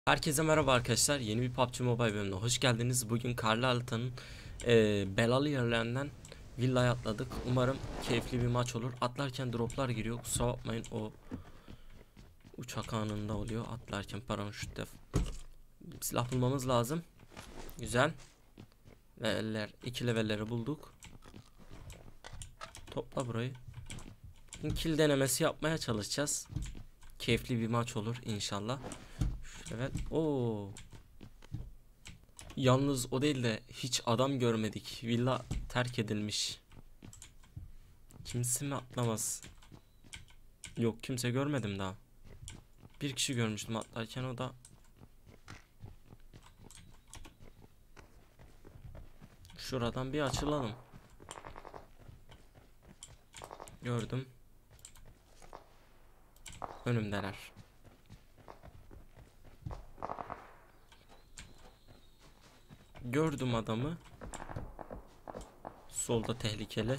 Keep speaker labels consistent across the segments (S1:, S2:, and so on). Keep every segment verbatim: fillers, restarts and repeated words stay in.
S1: Herkese merhaba arkadaşlar. Yeni bir P U B G Mobile bölümüne hoş geldiniz. Bugün karlı haritanın e, belalı yerlerinden villaya atladık. Umarım keyifli bir maç olur. Atlarken droplar giriyor. Kusura bakmayın, o uçak anında oluyor. Atlarken paraşütle silah bulmamız lazım. Güzel. Leveller, iki levelleri bulduk. Topla burayı. Kill denemesi yapmaya çalışacağız. Keyifli bir maç olur inşallah. Evet. Oo. Yalnız o değil de hiç adam görmedik. Villa terk edilmiş. Kimse mi atlamaz? Yok, kimse görmedim daha. Bir kişi görmüştüm atlarken, o da şuradan bir açılalım. Gördüm. Önümdeler. Gördüm adamı. Solda tehlikeli.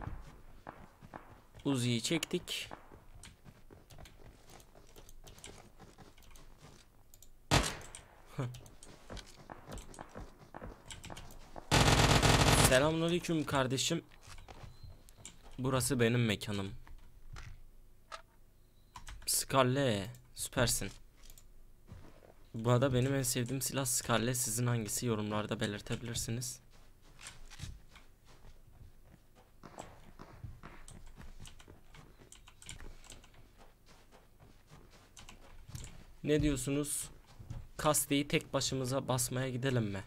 S1: Uzi'yi çektik. Selamünaleyküm kardeşim. Burası benim mekanım. Scarlet, süpersin. Bu arada benim en sevdiğim silah Scarlet. Sizin hangisi, yorumlarda belirtebilirsiniz. Ne diyorsunuz? Kasteyi tek başımıza basmaya gidelim mi?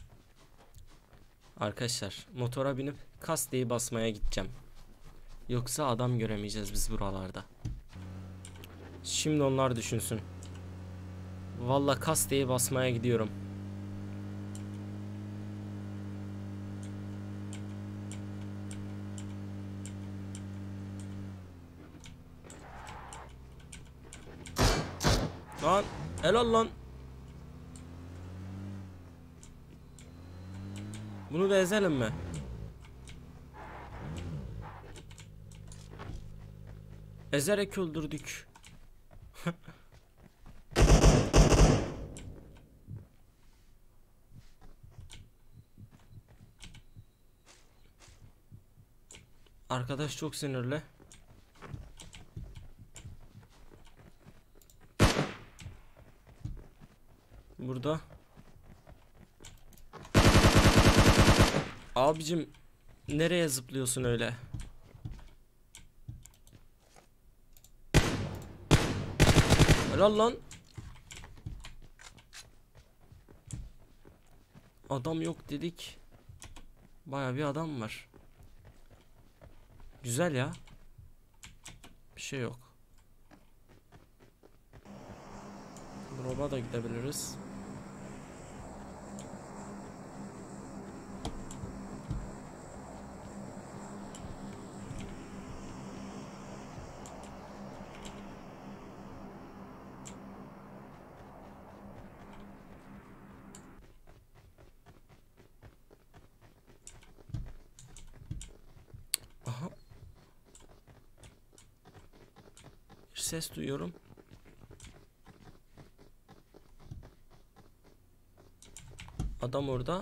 S1: Arkadaşlar, motora binip kasteyi basmaya gideceğim. Yoksa adam göremeyeceğiz biz buralarda. Şimdi onlar düşünsün. Valla kasteyi basmaya gidiyorum. Lan helal lan. Bunu da ezelim mi? Ezerek öldürdük. Arkadaş çok sinirli. Burada. Abicim, nereye zıplıyorsun öyle? Helal lan. Adam yok dedik. Baya bir adam var. Güzel ya. Bir şey yok. Drop'a da gidebiliriz. Aha. Bir ses duyuyorum. Adam orada.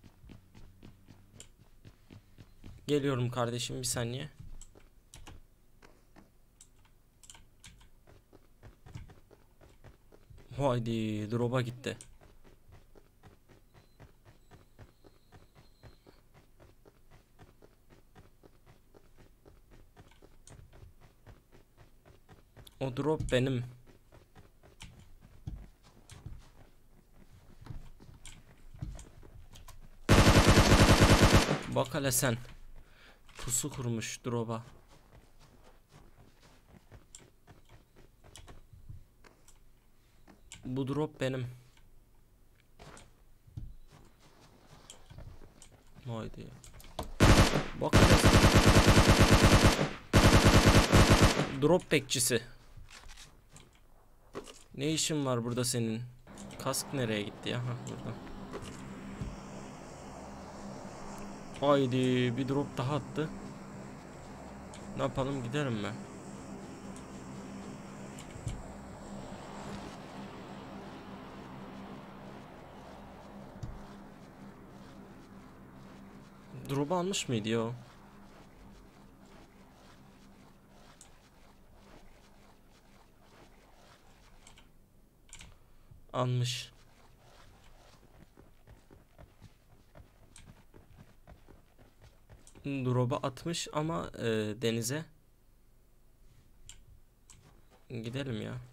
S1: Geliyorum kardeşim, bir saniye. Haydi, drop'a gitti. O drop benim. Bak hele sen. Pusu kurmuş drop'a. Bu drop benim. Haydi. Bak hele sen. Drop bekçisi. Ne işin var burada senin? Kask nereye gitti ya? Hah, burada. Haydi, bir drop daha attı. Ne yapalım, giderim mi? Drop'u almış mıydı ya o? Almış. Drop'u atmış ama e, denize. Gidelim ya.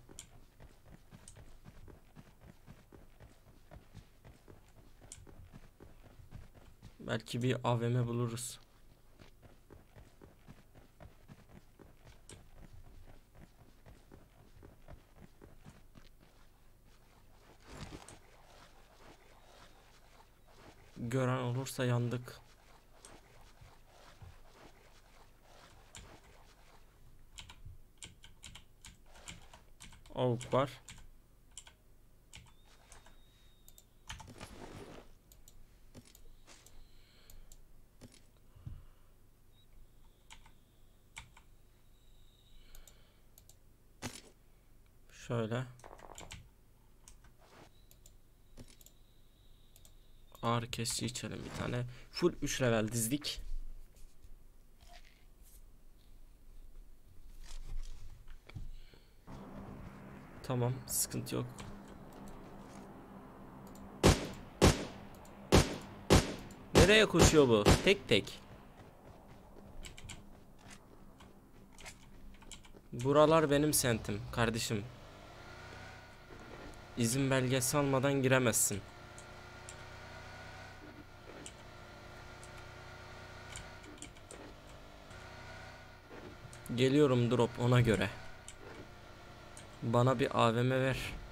S1: Belki bir A V M buluruz. Gören olursa yandık. Avuk var. Şöyle. Ağrı kesici içelim bir tane. Full üç level dizdik. Tamam, sıkıntı yok. Nereye koşuyor bu? Tek tek. Buralar benim sentim kardeşim. İzin belgesi almadan giremezsin. Geliyorum drop ona göre. Bana bir A V M ver.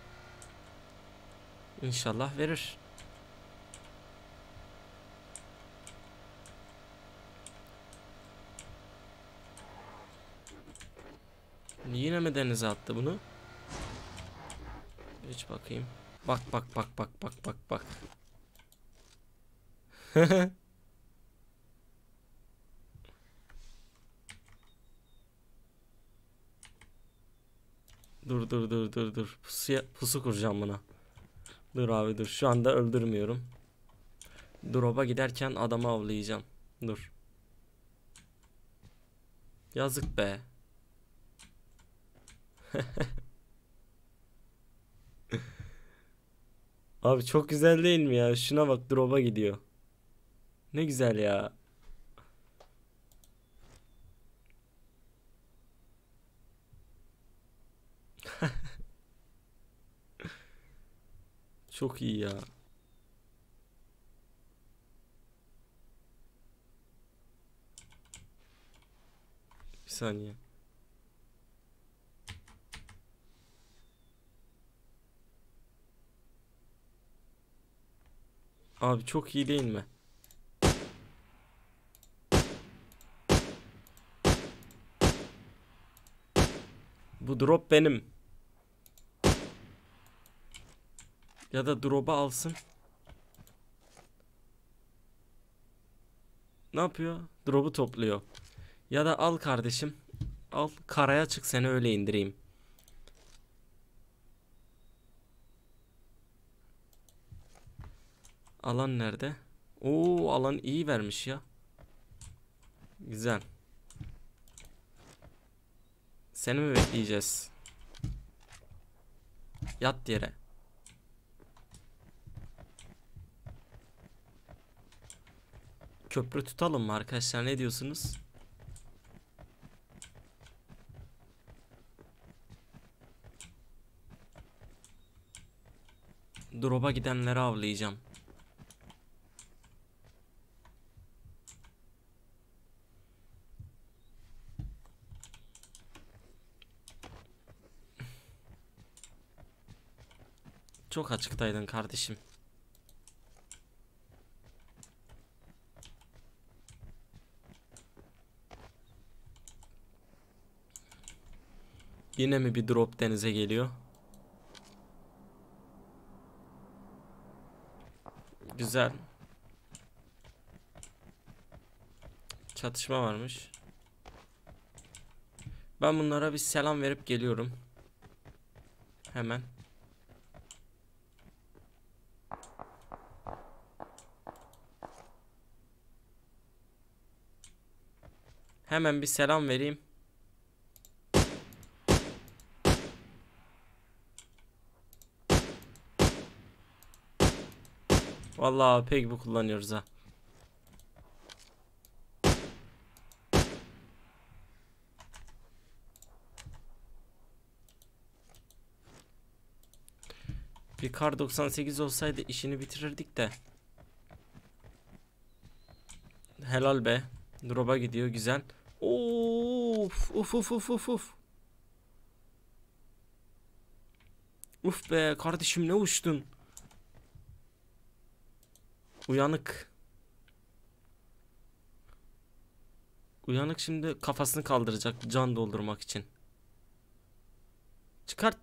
S1: İnşallah verir. Yine mi denize attı bunu? Hiç bakayım. Bak bak bak bak bak bak bak. Dur dur dur dur dur. Pusuya, pusu kuracağım buna. Dur abi dur. Şu anda öldürmüyorum. Drop'a giderken adamı avlayacağım. Dur. Yazık be. Abi çok güzel değil mi ya? Şuna bak drop'a gidiyor. Ne güzel ya. Çok iyi ya. Bir saniye. Abi çok iyi değil mi? Bu drop benim. Ya da drop'u alsın. Ne yapıyor? Drop'u topluyor. Ya da al kardeşim. Al karaya çık seni öyle indireyim. Alan nerede? Oo alan iyi vermiş ya. Güzel. Seni mi bekleyeceğiz? Yat yere. Köprü tutalım mı arkadaşlar, ne diyorsunuz? Drop'a gidenleri avlayacağım. Çok açıktaydın kardeşim. Yine mi bir drop denize geliyor? Güzel. Çatışma varmış. Ben bunlara bir selam verip geliyorum. Hemen. Hemen bir selam vereyim. Vallahi pek bu kullanıyoruz ha. Bir kar doksan sekiz olsaydı işini bitirirdik de. Helal be. Drop'a gidiyor, güzel. Of uf uf uf uf uf. Uf be kardeşim, ne uçtun. Uyanık. Uyanık şimdi kafasını kaldıracak can doldurmak için. Çıkart.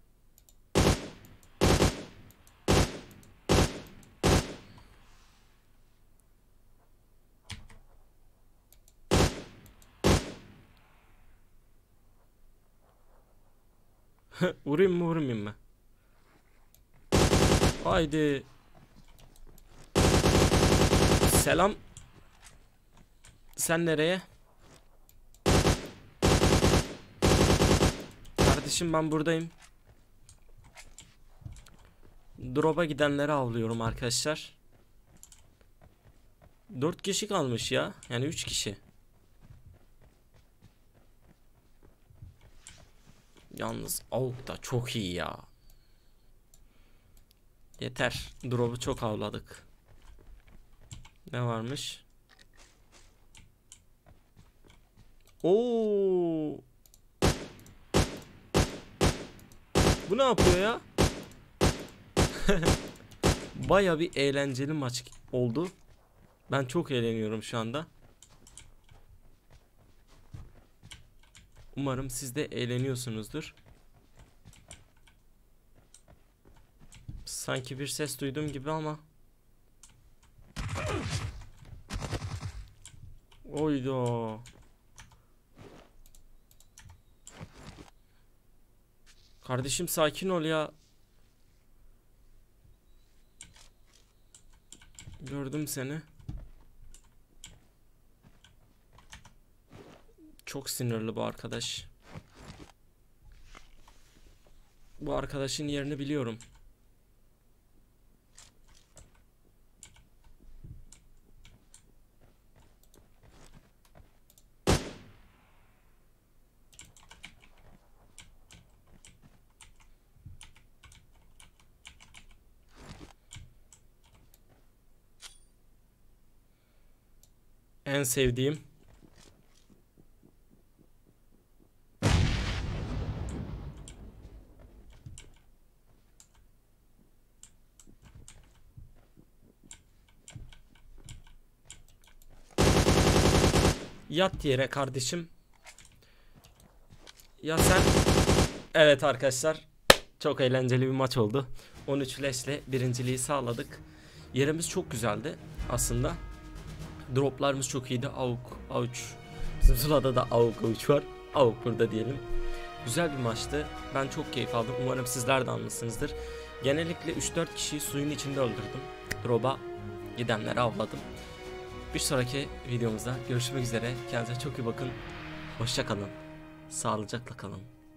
S1: Vurayım mı vurmayayım mı? Haydi. Selam. Sen nereye? Kardeşim ben buradayım. Drop'a gidenleri avlıyorum arkadaşlar. dört kişi kalmış ya. Yani üç kişi. Yalnız avuk da çok iyi ya. Yeter. Drop'u çok avladık. Ne varmış? Oo. Bu ne yapıyor ya? Baya bir eğlenceli maç oldu. Ben çok eğleniyorum şu anda. Umarım siz de eğleniyorsunuzdur. Sanki bir ses duydum gibi ama. Oydo. Kardeşim sakin ol ya. Gördüm seni. Çok sinirli bu arkadaş. Bu arkadaşın yerini biliyorum. En sevdiğim. Yat yere kardeşim. Ya sen. Evet arkadaşlar. Çok eğlenceli bir maç oldu. on üç flash'le birinciliği sağladık. Yerimiz çok güzeldi aslında. Droplarımız çok iyiydi. Avuk, avuç. Bizim Zula'da da avuk, avuç var. Avuk burada diyelim. Güzel bir maçtı. Ben çok keyif aldım. Umarım sizler de almışsınızdır. Genellikle üç dört kişiyi suyun içinde öldürdüm. Drop'a gidenleri avladım. Bir sonraki videomuzda görüşmek üzere. Kendinize çok iyi bakın. Hoşça kalın. Sağlıcakla kalın.